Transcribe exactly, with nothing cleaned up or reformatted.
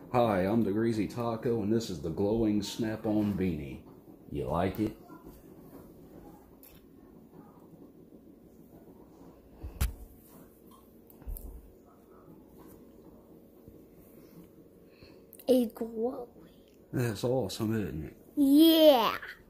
Hi, I'm the Greasy Taco, and this is the glowing snap-on beanie. You like it? It's glowing. That's awesome, isn't it? Yeah.